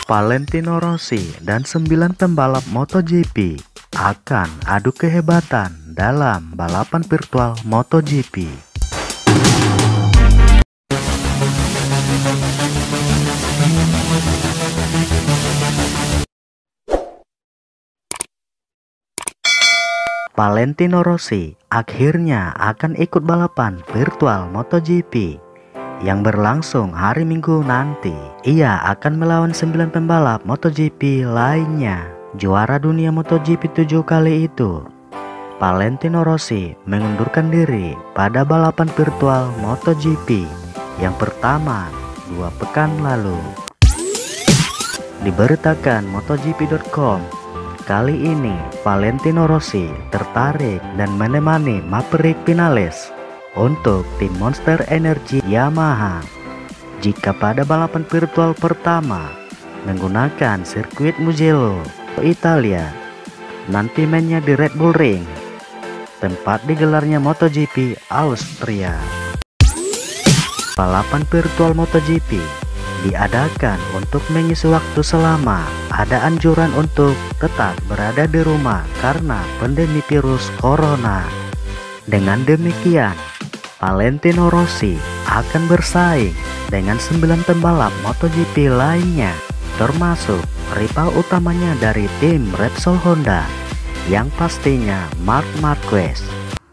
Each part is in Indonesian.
Valentino Rossi dan 9 pembalap MotoGP akan adu kehebatan dalam balapan virtual MotoGP. Valentino Rossi akhirnya akan ikut balapan virtual MotoGP yang berlangsung hari Minggu nanti. Ia akan melawan 9 pembalap MotoGP lainnya. Juara dunia MotoGP 7 kali itu, Valentino Rossi mengundurkan diri pada balapan virtual MotoGP yang pertama 2 pekan lalu. Diberitakan MotoGP.com, kali ini Valentino Rossi tertarik dan menemani Maverick Vinales untuk tim Monster Energy Yamaha. Jika pada balapan virtual pertama menggunakan sirkuit Mugello, Italia, nanti mainnya di Red Bull Ring, tempat digelarnya MotoGP Austria. Balapan virtual MotoGP diadakan untuk mengisi waktu selama ada anjuran untuk tetap berada di rumah karena pandemi virus corona. Dengan demikian, Valentino Rossi akan bersaing dengan 9 pembalap MotoGP lainnya, termasuk rival utamanya dari tim Repsol Honda, yang pastinya Marc Marquez.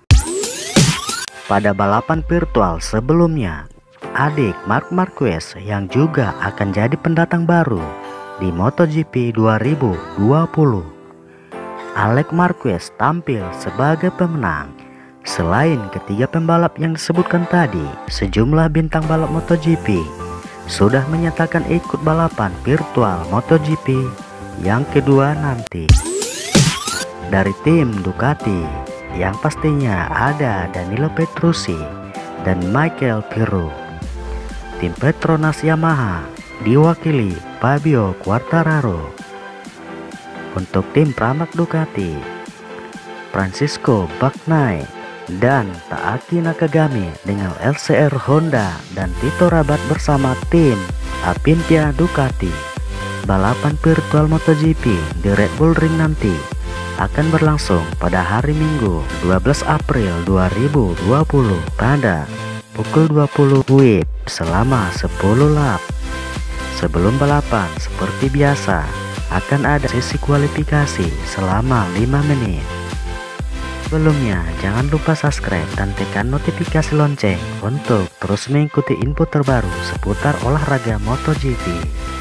Pada balapan virtual sebelumnya, adik Marc Marquez yang juga akan jadi pendatang baru di MotoGP 2020, Alex Marquez, tampil sebagai pemenang. Selain ketiga pembalap yang disebutkan tadi, sejumlah bintang balap MotoGP sudah menyatakan ikut balapan virtual MotoGP yang kedua nanti. Dari tim Ducati, yang pastinya ada Danilo Petrucci dan Michael Pirro. Tim Petronas Yamaha diwakili Fabio Quartararo. Untuk tim Pramac Ducati, Francisco Bagnaia dan Taaki Nakagami dengan LCR Honda dan Tito Rabat bersama tim Aprilia Ducati. Balapan virtual MotoGP di Red Bull Ring nanti akan berlangsung pada hari Minggu 12 April 2020 pada pukul 20 WIB selama 10 lap. Sebelum balapan, seperti biasa akan ada sesi kualifikasi selama 5 menit. Sebelumnya, jangan lupa subscribe dan tekan notifikasi lonceng untuk terus mengikuti info terbaru seputar olahraga MotoGP.